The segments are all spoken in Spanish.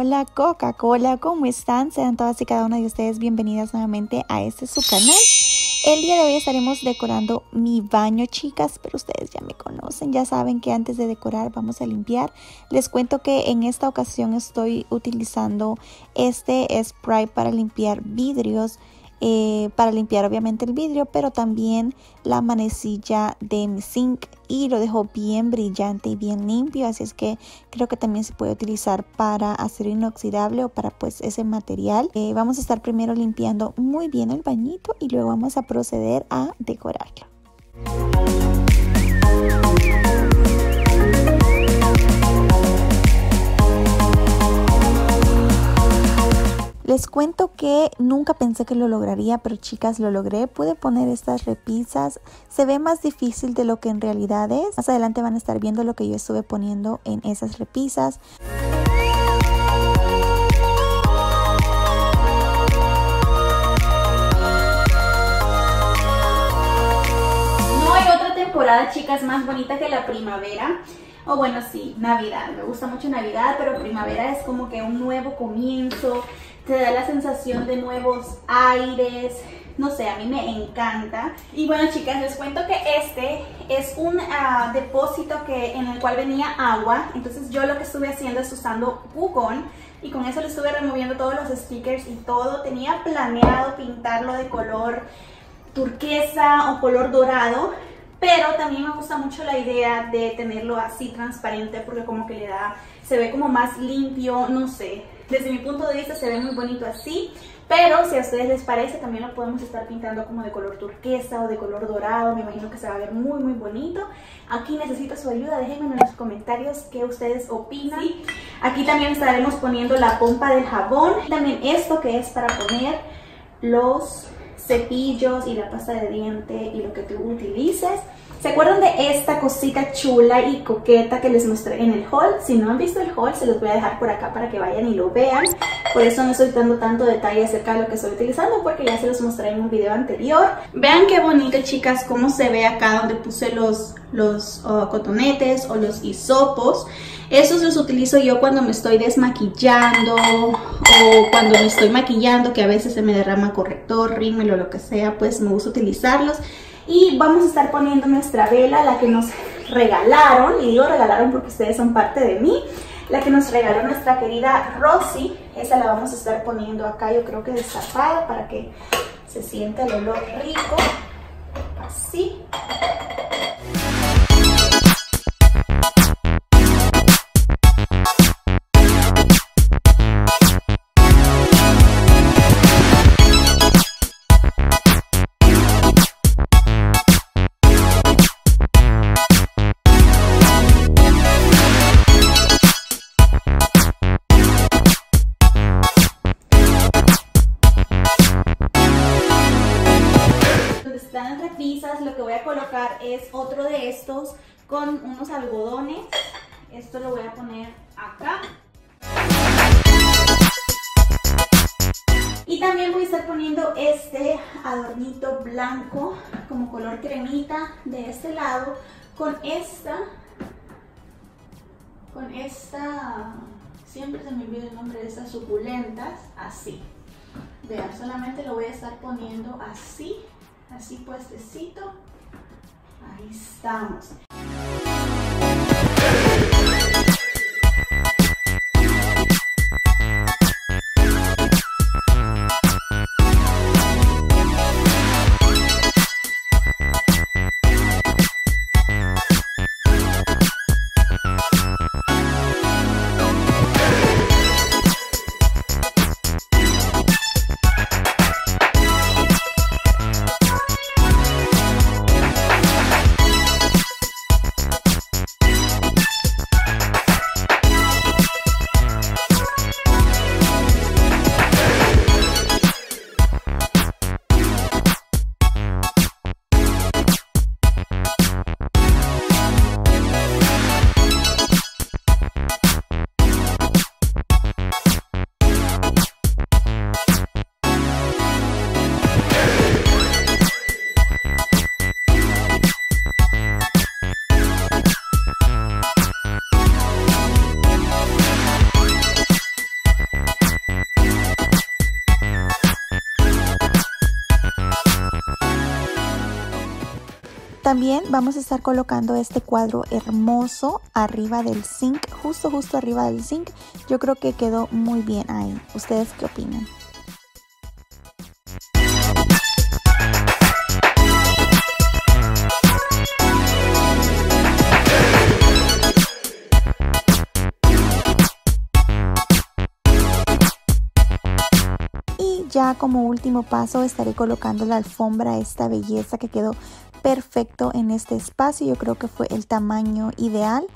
hola Coca-Cola, ¿cómo están? Sean todas y cada una de ustedes bienvenidas nuevamente a este su canal. El día de hoy estaremos decorando mi baño, chicas, pero ustedes ya me conocen, ya saben que antes de decorar vamos a limpiar. Les cuento que en esta ocasión estoy utilizando este spray para limpiar vidrios, para limpiar obviamente el vidrio, pero también la manecilla de mi zinc, y lo dejo bien brillante y bien limpio, así es que creo que también se puede utilizar para acero inoxidable o para pues ese material. Vamos a estar primero limpiando muy bien el bañito y luego vamos a proceder a decorarlo. Les cuento que nunca pensé que lo lograría, pero chicas, lo logré. Pude poner estas repisas. Se ve más difícil de lo que en realidad es. Más adelante van a estar viendo lo que yo estuve poniendo en esas repisas. No hay otra temporada, chicas, más bonita que la primavera. O bueno, sí, Navidad. Me gusta mucho Navidad, pero primavera es como que un nuevo comienzo. Te da la sensación de nuevos aires. No sé, a mí me encanta. Y bueno, chicas, les cuento que este es un depósito en el cual venía agua. Entonces yo lo que estuve haciendo es usando Goo-Gone, y con eso le estuve removiendo todos los stickers y todo. Tenía planeado pintarlo de color turquesa o color dorado, pero también me gusta mucho la idea de tenerlo así transparente, porque como que se ve como más limpio, no sé. Desde mi punto de vista se ve muy bonito así, pero si a ustedes les parece también lo podemos estar pintando como de color turquesa o de color dorado. Me imagino que se va a ver muy muy bonito. Aquí necesito su ayuda, déjenme en los comentarios qué ustedes opinan. Sí. Aquí también estaremos poniendo la pompa del jabón, también esto que es para poner los cepillos y la pasta de diente y lo que tú utilices. ¿Se acuerdan de esta cosita chula y coqueta que les mostré en el haul? Si no han visto el haul, se los voy a dejar por acá para que vayan y lo vean. Por eso no estoy dando tanto detalle acerca de lo que estoy utilizando, porque ya se los mostré en un video anterior. Vean qué bonito, chicas, cómo se ve acá donde puse los cotonetes o los hisopos. Esos los utilizo yo cuando me estoy desmaquillando o cuando me estoy maquillando, que a veces se me derrama corrector, rímel o lo que sea, pues me gusta utilizarlos. Y vamos a estar poniendo nuestra vela, la que nos regalaron, y digo regalaron porque ustedes son parte de mí, la que nos regaló nuestra querida Rosy. Esa la vamos a estar poniendo acá, yo creo que destapada, para que se sienta el olor rico, así. Lo que voy a colocar es otro de estos con unos algodones. Esto lo voy a poner acá. Y también voy a estar poniendo este adornito blanco como color cremita de este lado con esta, siempre se me olvida el nombre de estas suculentas, así. Vean, solamente lo voy a estar poniendo así puestecito. Ahí estamos. También vamos a estar colocando este cuadro hermoso arriba del zinc, justo arriba del zinc. Yo creo que quedó muy bien ahí. ¿Ustedes qué opinan? Y ya como último paso estaré colocando la alfombra, esta belleza que quedó perfecto en este espacio. Yo creo que fue el tamaño ideal.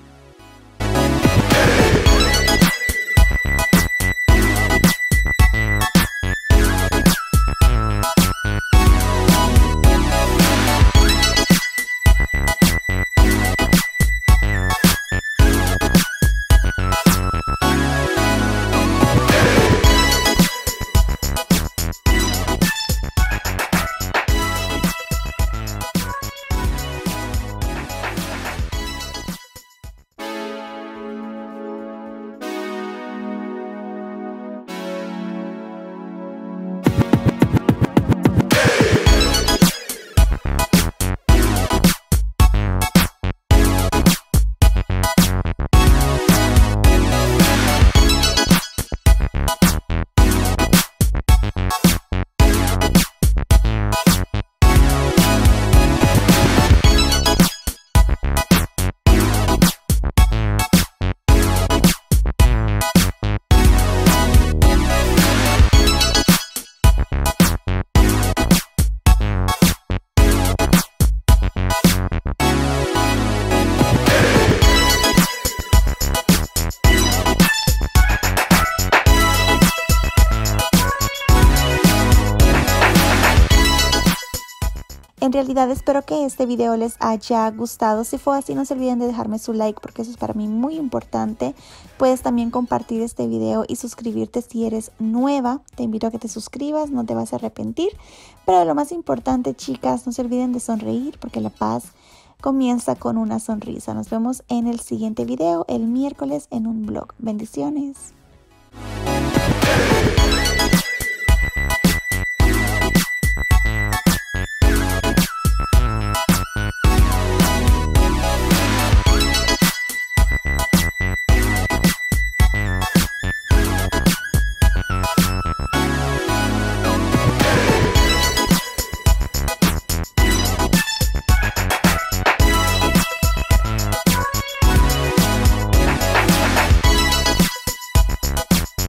En realidad espero que este video les haya gustado. Si fue así, no se olviden de dejarme su like porque eso es para mí muy importante. Puedes también compartir este video y suscribirte si eres nueva. Te invito a que te suscribas, no te vas a arrepentir. Pero lo más importante, chicas, no se olviden de sonreír porque la paz comienza con una sonrisa. Nos vemos en el siguiente video el miércoles en un vlog. Bendiciones.